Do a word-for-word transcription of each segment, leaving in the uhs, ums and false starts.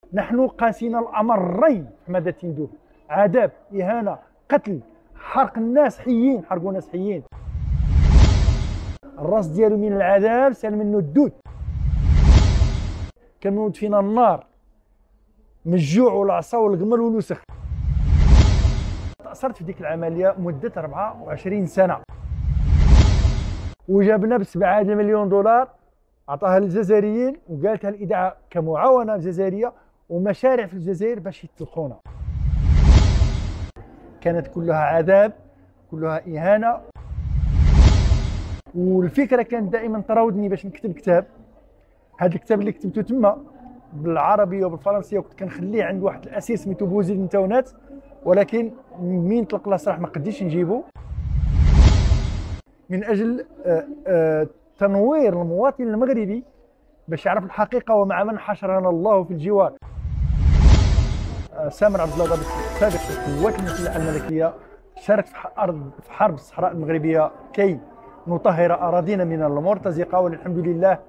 نحن قاسينا الامرين في مدى تندوف: عذاب، اهانه، قتل، حرق الناس حيين، حرقوا ناس حيين. الراس ديالو من العذاب سال منه الدود، كان منود فينا النار من الجوع والعصا والقمل والوسخ. تأثرت في ديك العمليه مده أربعة وعشرين سنه، وجابنا ب سبعة مليون دولار عطاها للجزائريين، وقالتها الاذاعه كمعاونه جزائريه ومشاريع في الجزائر باش يطلقونا. كانت كلها عذاب، كلها اهانه. والفكره كانت دائما تراودني باش نكتب كتاب. هذا الكتاب اللي كتبته تما بالعربيه وبالفرنسيه وكنت كنخليه عند واحد الاسير سميتو بوزيد نتاونات، ولكن من طلق الله صراحه ما قديتش نجيبو، من اجل تنوير المواطن المغربي باش يعرف الحقيقه ومع من حشرنا الله في الجوار. سامر عبد الله ضابط سابق في القوات المسلحه الملكيه شارك في ارض في حرب الصحراء المغربيه كي نطهر اراضينا من المرتزقه، والحمد لله.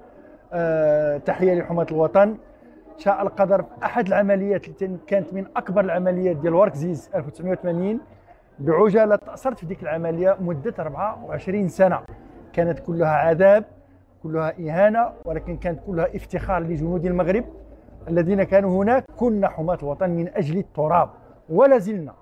أه تحيه لحماة الوطن. شاء القدر في احد العمليات اللي كانت من اكبر العمليات ديال وركزيز ألف وتسعمائة وثمانين بعجاله، تاثرت في ديك العمليه مده أربعة وعشرين سنه. كانت كلها عذاب، كلها اهانه، ولكن كانت كلها افتخار لجنود المغرب الذين كانوا هناك. كنا حماة الوطن من اجل التراب ولا زلنا.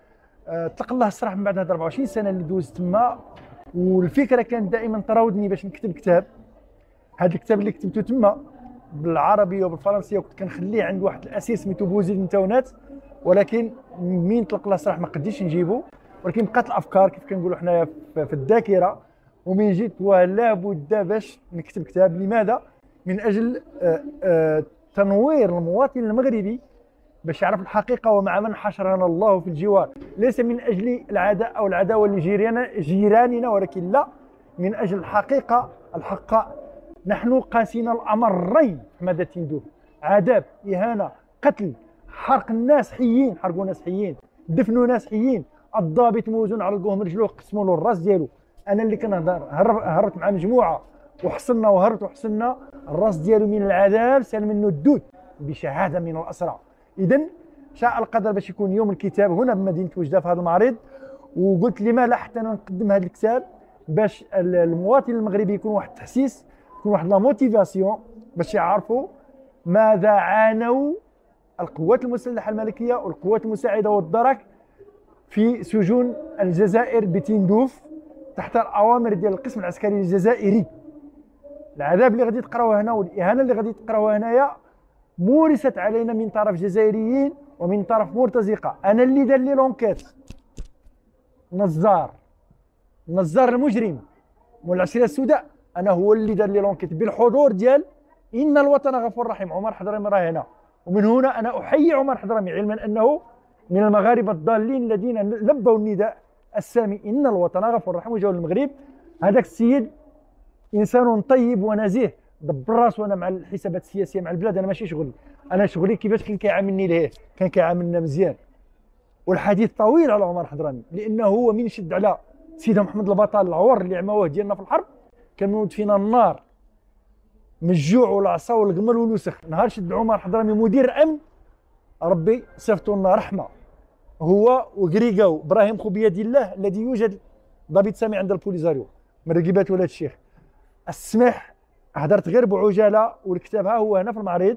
اطلق الله الصراحه من بعد هاد أربعة وعشرين سنه اللي دوزت تما، والفكره كانت دائما تراودني باش نكتب كتاب. هذا الكتاب اللي كتبته تما بالعربيه وبالفرنسيه وكنت كنخليه عند واحد الاسير سميتو بوزيد نتاونات، ولكن من طلق الله الصراحه ما قديتش نجيبو، ولكن بقات الافكار كيف كنقولوا حنايا في الذاكره. ومن جيت ولا بد باش نكتب كتاب. لماذا؟ من اجل آآ آآ تنوير المواطن المغربي باش يعرف الحقيقه ومع من حشرنا الله في الجوار. ليس من اجل العداء او العداوه لجيراننا، ولكن لا، من اجل الحقيقه الحق. نحن قاسينا الامرين في مدى تندوف: عذاب، اهانه، قتل، حرق الناس حيين، حرقوا ناس حيين، دفنوا ناس حيين. الضابط موزون عرقوه من رجلوه، قسموا له الراس ديالو. انا اللي كنهضر هربت مع مجموعه وحصلنا وهربت وحصلنا الراس ديالو من العذاب سال منه الدود بشهاده من الاسرى. اذا شاء القدر باش يكون يوم الكتاب هنا بمدينه وجده في هذا المعرض، وقلت لما لا حتى انا نقدم هذا الكتاب باش المواطن المغربي يكون واحد التحسيس، يكون واحد لا موتيفاسيون باش يعرفوا ماذا عانوا القوات المسلحه الملكيه والقوات المساعده والدرك في سجون الجزائر بتندوف تحت الاوامر ديال القسم العسكري الجزائري. العذاب اللي غادي تقراوه هنا والاهانه اللي غادي تقراوها هنايا مورست علينا من طرف جزائريين ومن طرف مرتزقه. انا اللي دار لي لونكيت نزار نزار المجرم مول العشيره السوداء، انا هو اللي دار لي لونكيت بالحضور ديال ان الوطن غفور رحيم. عمر حضرمي راه هنا، ومن هنا انا احيي عمر حضرمي علما انه من المغاربه الضالين الذين لبوا النداء السامي ان الوطن غفور رحيم وجاوا للمغرب. هذاك السيد انسان طيب ونزيه، دبر راسو. انا مع الحسابات السياسيه مع البلاد انا ماشي شغلي، انا شغلي كيفاش كان كيعاملني ليه، كان كيعاملنا مزيان. والحديث طويل على عمر حضرمي، لانه هو من شد على سيدنا محمد البطل العور اللي عماوه ديالنا في الحرب، كان منود فينا النار من الجوع والعصا والقمل والوسخ. نهار شد عمر حضرمي مدير الامن، ربي صيفطوا لنا رحمه، هو وكريكاو ابراهيم خوبياد الله الذي يوجد ضابط سامي عند البوليزاريو من رقيبات ولاد الشيخ. السمح هدرت غير بعجاله، والكتاب ها هو هنا في المعرض.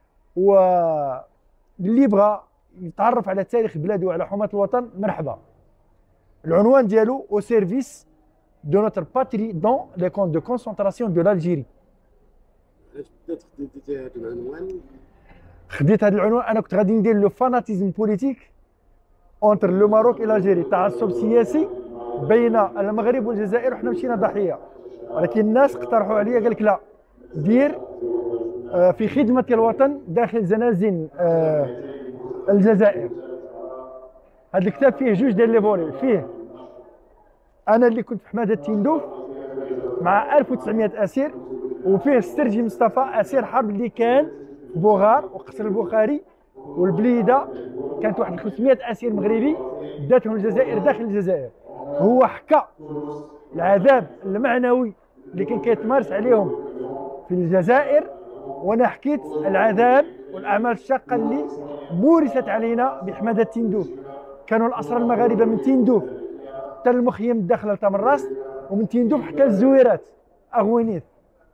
واللي بغى يتعرف على تاريخ بلاده وعلى حماة الوطن مرحبا. العنوان ديالو او سيرفيس دو نوتر باتري دون لي كون دو كونسونطراسيون دو لالجيري. علاش بدات خديتي هذا العنوان؟ خديت هذا العنوان، انا كنت غادي ندير لو فاناتيزم بوليتيك اونتر لو ماروك الى الجيري، تعصب سياسي بين المغرب والجزائر، وحنا مشينا ضحيه. ولكن الناس اقترحوا عليا، قال لك لا، دير في خدمه الوطن داخل زنازين الجزائر. هذا الكتاب فيه جوج ديال لي فولي، فيه انا اللي كنت في حماده تندوف مع ألف وتسعمائة اسير، وفيه السرجي مصطفى اسير حرب اللي كان في بوغار وقصر البخاري والبليده، كانت واحد خمسمائة اسير مغربي داتهم الجزائر داخل الجزائر. هو حكى العذاب المعنوي اللي كان كيتمارس عليهم في الجزائر وانا حكيت العذاب والاعمال الشاقه اللي مورست علينا بحماده تندوف. كانوا الاسرى المغاربه من تندوف حتى المخيم الداخله لتمراست، ومن تندوف حتى الزويرات اغوينيث.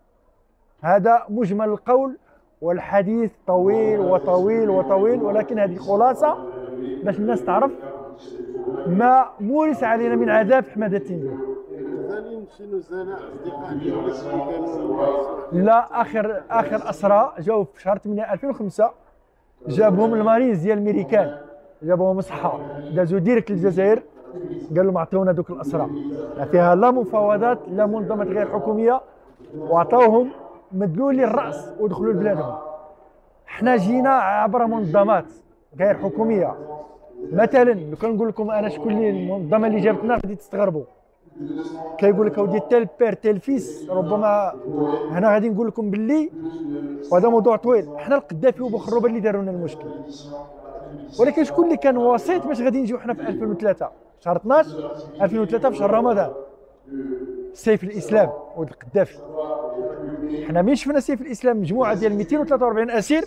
هذا مجمل القول، والحديث طويل وطويل وطويل، ولكن هذه خلاصه باش الناس تعرف ما مورس علينا من عذاب في حماده تندوف. زانين شنو زانا اصدقاء ديالك اللي كانوا لا، اخر اخر اسرى جاوا في شهر ثمانية ألفين وخمسة، جابهم المارينز ديال الامريكان، جابوهم صحة دازوا ديريكت للجزائر، قالوا لهم عطيونا دوك الاسرى. فيها لا مفاوضات لا منظمات غير حكوميه، وعطاوهم مدلول للراس ودخلوا لبلادهم. حنا جينا عبر منظمات غير حكوميه. مثلا لو كان نقول لكم انا شكون اللي المنظمه اللي جابتنا غادي تستغربوا. كيقول لك اودي تال بير تال فيس، ربما هنا غادي نقول لكم باللي، وهذا موضوع طويل، حنا القذافي وبخروبه اللي داروا لنا المشكل. ولكن شكون اللي كان وسيط باش غادي نجيو حنا في ألفين وثلاثة شهر اثناش ألفين وثلاثة في شهر رمضان؟ سيف الاسلام ولد القذافي. حنا ملي شفنا سيف الاسلام مجموعه ديال مئتين وثلاثة وأربعين اسير،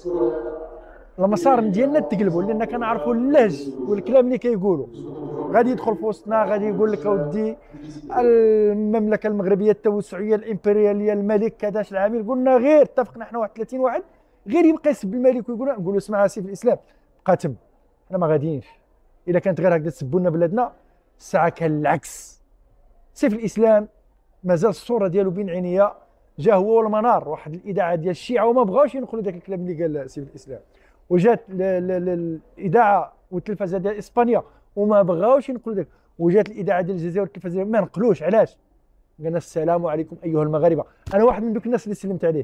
المسار ديالنا تقلبوا، لان كنعرفوا اللهج والكلام اللي كيقولوا. غادي يدخل في وسطنا غادي يقول لك اودي المملكه المغربيه التوسعيه الامبرياليه الملك كذا العامل. قلنا غير اتفقنا حنا واحد ثلاثين واحد، غير يبقى يسب الملك ويقول نقولوا اسمع سيف الاسلام بقى تم. حنا ما غاديينش، الا كانت غير هكذا تسبوا لنا بلادنا. الساعه كان العكس. سيف الاسلام مازال الصوره ديالو بين عينيا، جا هو والمنار واحد الاذاعه ديال الشيعه وما بغاوش ينقلوا ذاك الكلام اللي قال سيف الاسلام، وجات الاذاعه والتلفزه ديال اسبانيا وما بغاوش ينقلوا ذاك، وجات الاذاعه ديال الجزائر والتلفزه ما نقلوش. علاش؟ قالنا السلام عليكم ايها المغاربه. انا واحد من دوك الناس اللي سلمت عليه،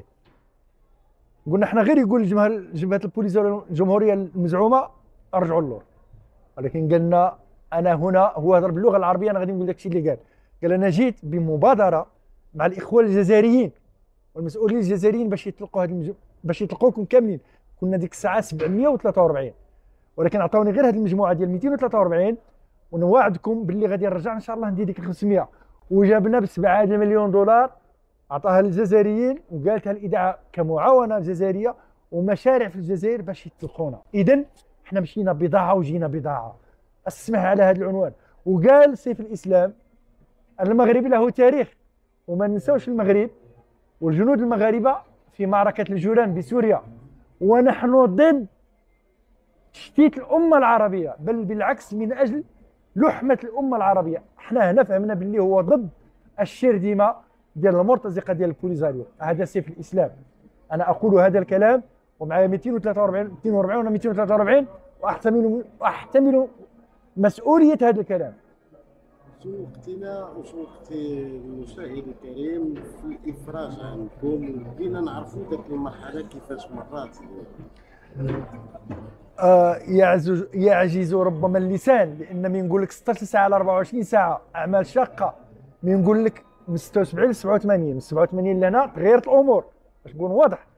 قلنا حنا غير يقول الجمهور جبهه البوليزاريو الجمهوريه المزعومه ارجعوا اللور، ولكن قالنا انا هنا هو هضر باللغه العربيه، انا غادي نقول داك الشيء اللي قال. قال انا جيت بمبادره مع الاخوه الجزائريين والمسؤولين الجزائريين باش يطلقوا هذا المج... باش يطلقوكم كاملين. كنا ديك الساعه سبعمئة وثلاثة وأربعين، ولكن عطاوني غير هذه المجموعه ديال مئتين وثلاثة وأربعين، ونوعدكم باللي غادي نرجع ان شاء الله ندير ديك خمسمئة. وجابنا بسبعة مليون دولار عطاها للجزائريين، وقالتها الاذاعه كمعاونه جزائريه ومشاريع في الجزائر باش يطلقونا. اذا حنا مشينا بضاعه وجينا بضاعه. اسمح على هذا العنوان. وقال سيف الاسلام المغرب له تاريخ، وما ننساوش المغرب والجنود المغاربه في معركه الجولان بسوريا، ونحن ضد تشتيت الامه العربيه، بل بالعكس من اجل لحمه الامه العربيه. احنا هنا فهمنا باللي هو ضد الشرذمه ديال المرتزقه ديال البوليزاريو. هذا سيف الاسلام. انا اقول هذا الكلام ومعايا مئتين وثلاثة وأربعين مئتين وأربعين ولا مئتين وثلاثة وأربعين، واحتمل احتمل مسؤوليه هذا الكلام. شو وقتنا وشو وقت المشاهد الكريم في الافراج عنكم، بغينا نعرفوا ذاك المرحله كيفاش مرات. آه يعجز يعجز ربما اللسان، لان من نقول لك ستة عشر ساعه على أربعة وعشرين ساعه اعمال شاقه، من نقول لك من ستة وسبعين ل سبعة وثمانين، من سبعة وثمانين لهنا تغيرت الامور باش نكون واضح.